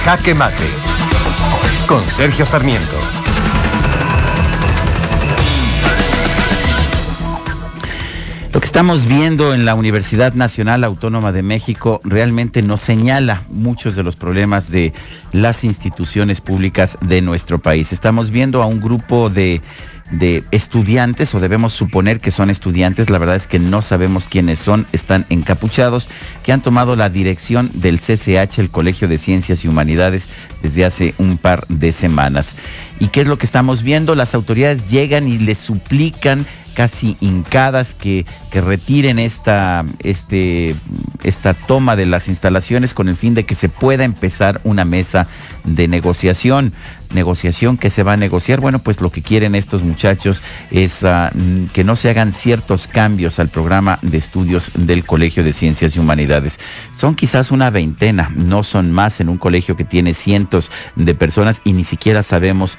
Jaque Mate con Sergio Sarmiento. Lo que estamos viendo en la Universidad Nacional Autónoma de México realmente nos señala muchos de los problemas de las instituciones públicas de nuestro país. Estamos viendo a un grupo de estudiantes, o debemos suponer que son estudiantes, la verdad es que no sabemos quiénes son, están encapuchados, que han tomado la dirección del CCH, el Colegio de Ciencias y Humanidades, desde hace un par de semanas. ¿Y qué es lo que estamos viendo? Las autoridades llegan y les suplican, casi hincadas, que retiren esta toma de las instalaciones con el fin de que se pueda empezar una mesa de negociación que se va a negociar. Bueno, pues lo que quieren estos muchachos es que no se hagan ciertos cambios al programa de estudios del Colegio de Ciencias y Humanidades. Son quizás una veintena, no son más, en un colegio que tiene cientos de personas y ni siquiera sabemos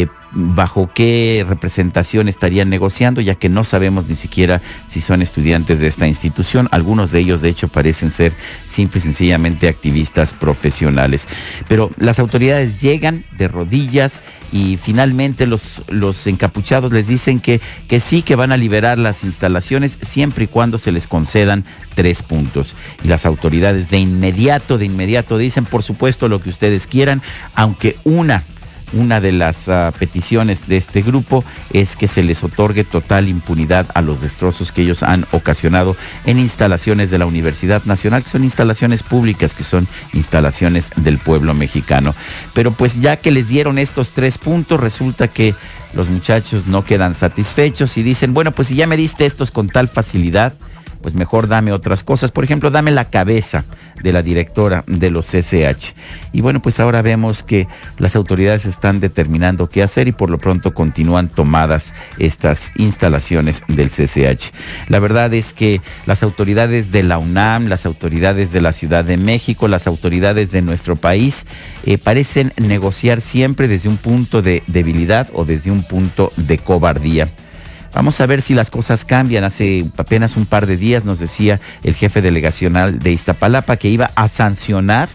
bajo qué representación estarían negociando, ya que no sabemos ni siquiera si son estudiantes de esta institución. Algunos de ellos, de hecho, parecen ser simple y sencillamente activistas profesionales. Pero las autoridades llegan de rodillas y finalmente los encapuchados les dicen que sí, que van a liberar las instalaciones siempre y cuando se les concedan 3 puntos. Y las autoridades de inmediato dicen, por supuesto, lo que ustedes quieran, aunque una de las peticiones de este grupo es que se les otorgue total impunidad a los destrozos que ellos han ocasionado en instalaciones de la Universidad Nacional, que son instalaciones públicas, que son instalaciones del pueblo mexicano. Pero pues ya que les dieron estos 3 puntos, resulta que los muchachos no quedan satisfechos y dicen, bueno, pues si ya me diste estos con tal facilidad, pues mejor dame otras cosas. Por ejemplo, dame la cabeza de la directora de los CCH. Y bueno, pues ahora vemos que las autoridades están determinando qué hacer y por lo pronto continúan tomadas estas instalaciones del CCH. La verdad es que las autoridades de la UNAM, las autoridades de la Ciudad de México, las autoridades de nuestro país parecen negociar siempre desde un punto de debilidad o desde un punto de cobardía. Vamos a ver si las cosas cambian. Hace apenas un par de días nos decía el jefe delegacional de Iztapalapa que iba a sancionar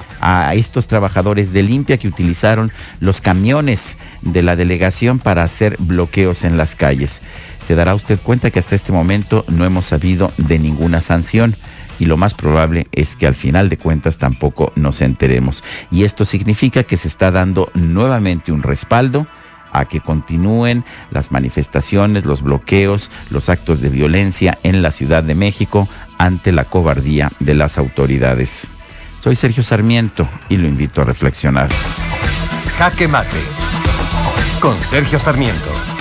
a estos trabajadores de limpia que utilizaron los camiones de la delegación para hacer bloqueos en las calles. Se dará usted cuenta que hasta este momento no hemos sabido de ninguna sanción y lo más probable es que al final de cuentas tampoco nos enteremos. Y esto significa que se está dando nuevamente un respaldo a que continúen las manifestaciones, los bloqueos, los actos de violencia en la Ciudad de México ante la cobardía de las autoridades. Soy Sergio Sarmiento y lo invito a reflexionar. Jaque Mate con Sergio Sarmiento.